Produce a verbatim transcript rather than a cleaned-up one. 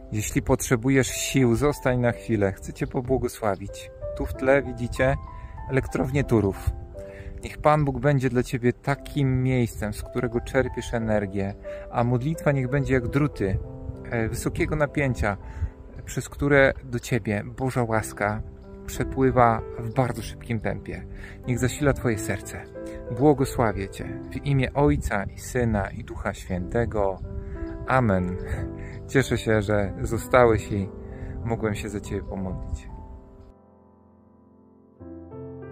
Jeśli potrzebujesz sił, zostań na chwilę. Chcę Cię pobłogosławić. Tu w tle widzicie elektrownię Turów. Niech Pan Bóg będzie dla Ciebie takim miejscem, z którego czerpiesz energię, a modlitwa niech będzie jak druty wysokiego napięcia, przez które do Ciebie Boża łaska przepływa w bardzo szybkim tempie. Niech zasila Twoje serce. Błogosławię Cię w imię Ojca i Syna i Ducha Świętego. Amen. Cieszę się, że zostałeś i mogłem się za Ciebie pomodlić.